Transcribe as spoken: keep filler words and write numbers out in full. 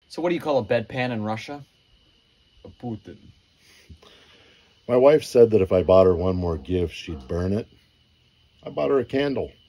So what do you call a bedpan in Russia? A Putin. My wife said that if I bought her one more gift, she'd burn it. I bought her a candle.